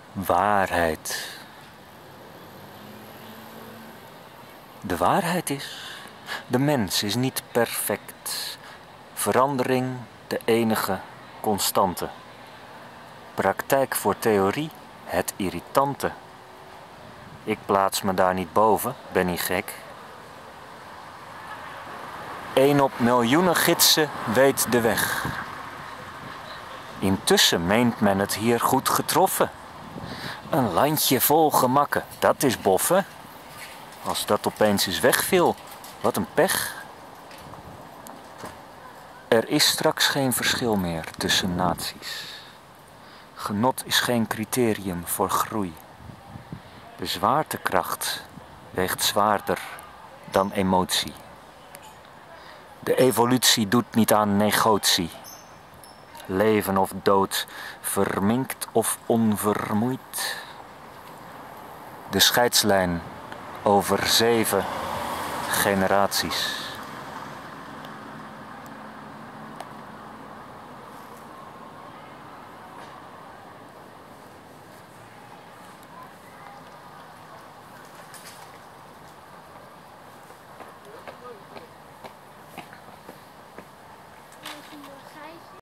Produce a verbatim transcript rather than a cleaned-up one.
Waarheid. De waarheid is, de mens is niet perfect. Verandering de enige constante. Praktijk voor theorie het irritante. Ik plaats me daar niet boven, ben niet gek. Eén op miljoenen gidsen weet de weg. Intussen meent men het hier goed getroffen. Een landje vol gemakken, dat is boffen. Als dat opeens eens wegviel, wat een pech. Er is straks geen verschil meer tussen naties. Genot is geen criterium voor groei. De zwaartekracht weegt zwaarder dan emotie. De evolutie doet niet aan negotie. Leven of dood, verminkt of onvermoeid. De scheidslijn over zeven generaties.